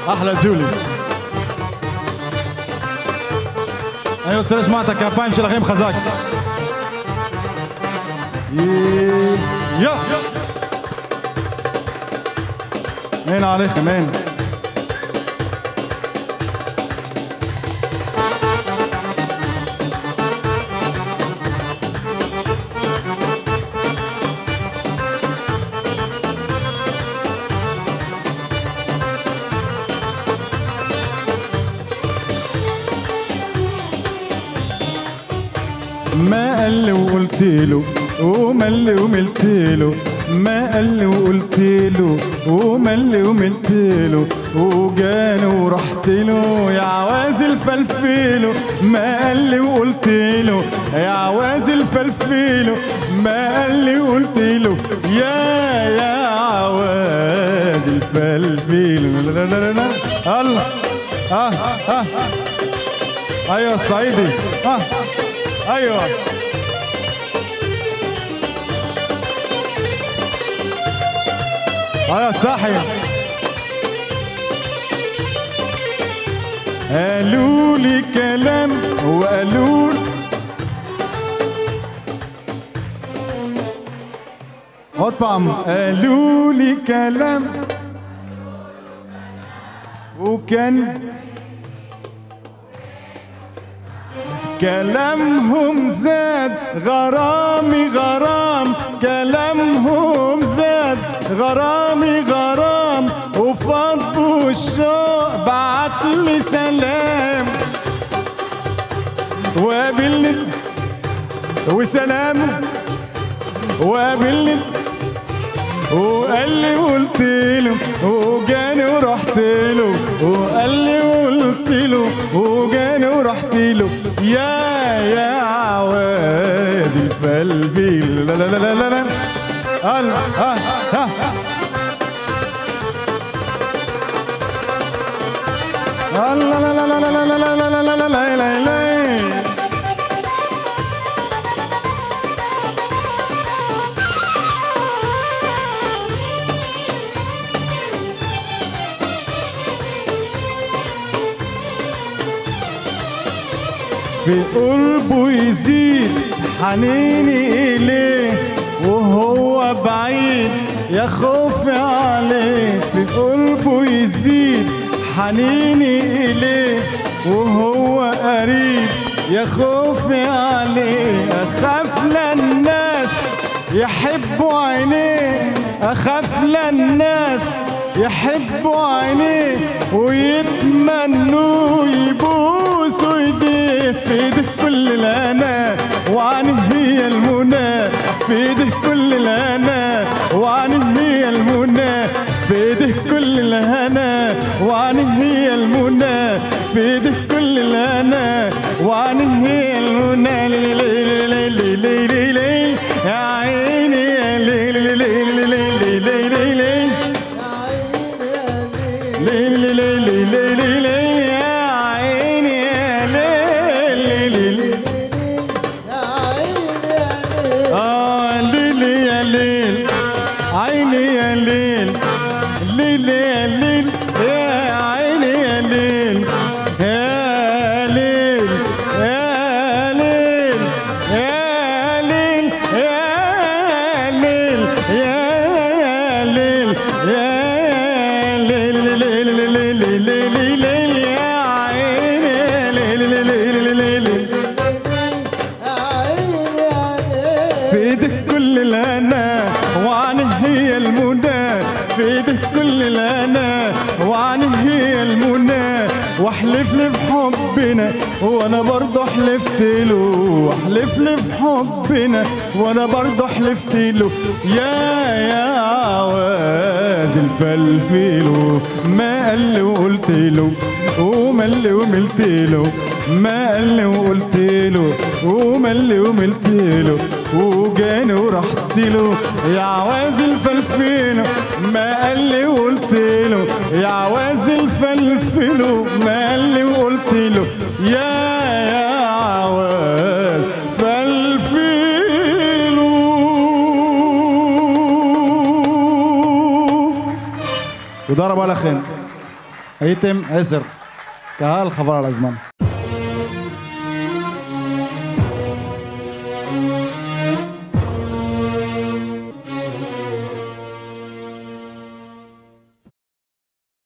احلى جولي. ايوه استاذ معتك يا بايم شلخيم خزاك. يا مين عليك مين؟ ما قال لي وقلت له وملي وملت له، ما قال لي وقلت له وملي وملت له، وجاني ورحت له يا عوازل فلفيله. ما قال لي وقلت له يا عوازل فلفيله، ما قال لي وقلت له يا عوازل فلفيله. الله ايوه الصعيدي ايوه صاحي. قالوا لي كلام وقالوا اطعم، قالوا لي كلام وكان كلامهم زاد غرامي غرام، كلامهم زاد غرامي غرام، وفضوا الشوق بعتلي سلام وقابلني وسلام وقابلني وقال لي وقلت له وجاني ورحت له، وقال لي وقلت له وجاني ورحت له يا عوادي الفلفيل. لا لا لا لا لا الله الله لا لا لا لا لا لا لا لا لا لا لا لا. في قربه يزيد حنيني إليه وهو بعيد يا خوفي عليه. في قربه يزيد حنيني إليه وهو قريب يا خوفي عليه. أخاف للناس يحبوا عينيه، أخاف للناس يحبوا عينيه ويتمنوا يبوسوا ايديه. في ايده كل الهنا وعنه هي المنى، في ايده كل الهنا وعنه هي المنى، في ايده كل الهنا وعنه هي المنى، في ايده كل الهنا وعنه هي المنى. ليلي ليلي ليلي ليلي يا عيني يا ليلي ليلي ليلي ليلي ليلي ليلي ليلي ليلي ليلي يا عيني يا ليلي يا عيني ليلي يا ليل عيني يا ليل ليلي يا ليل يا عيني يا ليل يا ليل يا ليل يا ليل يا ليل يا ليل يا ليل ليلي ليلي ليلي يا عيني ليلي ليلي ليلي في ايدك كل الهنا وعنه هي المنى، في ايدك كل الهنا وعنه هي المنى. واحلف لي بحبنا وانا برضه حلفت له، واحلف لي بحبنا وانا برضه حلفت له يا عواز الفلفيل. ما قال لي وقلت له وملي وملت له، ما قال لي وقلت له وملي وملت له، وجاني ورحت له يا عواز الفلفيل. ما قال لي وقلت له يا عواز الفلفيل، ما قال لي وقلت له يا عواز فلفيل. وضرب على خير. ايتم 10 كهال خبر الازمان.